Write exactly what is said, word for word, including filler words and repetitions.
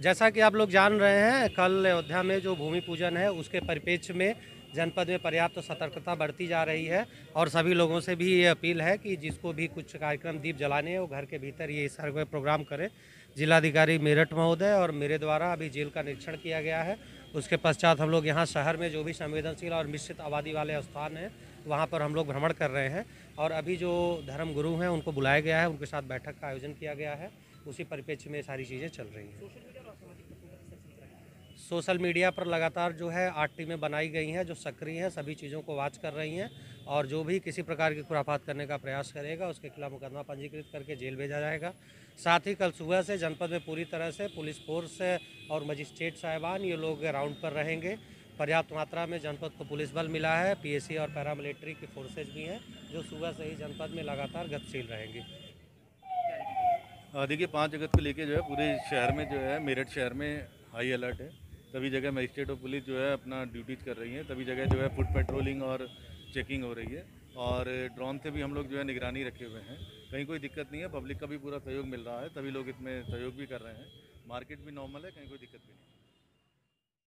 जैसा कि आप लोग जान रहे हैं, कल अयोध्या में जो भूमि पूजन है उसके परिप्रेक्ष्य में जनपद में पर्याप्त तो सतर्कता बढ़ती जा रही है और सभी लोगों से भी ये अपील है कि जिसको भी कुछ कार्यक्रम दीप जलाने हैं वो घर के भीतर ये सारे प्रोग्राम करें। जिलाधिकारी मेरठ महोदय और मेरे द्वारा अभी जेल का निरीक्षण किया गया है। उसके पश्चात हम लोग यहाँ शहर में जो भी संवेदनशील और मिश्रित आबादी वाले स्थान हैं वहाँ पर हम लोग भ्रमण कर रहे हैं और अभी जो धर्म गुरु हैं उनको बुलाया गया है, उनके साथ बैठक का आयोजन किया गया है। उसी परिप्रेक्ष्य में सारी चीज़ें चल रही हैं। सोशल मीडिया पर लगातार जो है आठ टीमें बनाई गई हैं जो सक्रिय हैं, सभी चीज़ों को वॉच कर रही हैं और जो भी किसी प्रकार की खुराफात करने का प्रयास करेगा उसके खिलाफ मुकदमा पंजीकृत करके जेल भेजा जाएगा। साथ ही कल सुबह से जनपद में पूरी तरह से पुलिस फोर्स और मजिस्ट्रेट साहिबान ये लोग राउंड पर रहेंगे। पर्याप्त मात्रा में जनपद को पुलिस बल मिला है, पीएसी और पैरामिलिट्री की फोर्सेज भी हैं जो सुबह से ही जनपद में लगातार गतिशील रहेंगी। देखिए, पाँच अगस्त को लेके जो है पूरे शहर में जो है मेरठ शहर में हाई अलर्ट है। सभी जगह मजिस्ट्रेट और पुलिस जो है अपना ड्यूटीज कर रही हैं। सभी जगह जो है फुट पेट्रोलिंग और चेकिंग हो रही है और ड्रोन से भी हम लोग जो है निगरानी रखे हुए हैं। कहीं कोई दिक्कत नहीं है, पब्लिक का भी पूरा सहयोग मिल रहा है, सभी लोग इसमें सहयोग भी कर रहे हैं। मार्केट भी नॉर्मल है, कहीं कोई दिक्कत भी नहीं।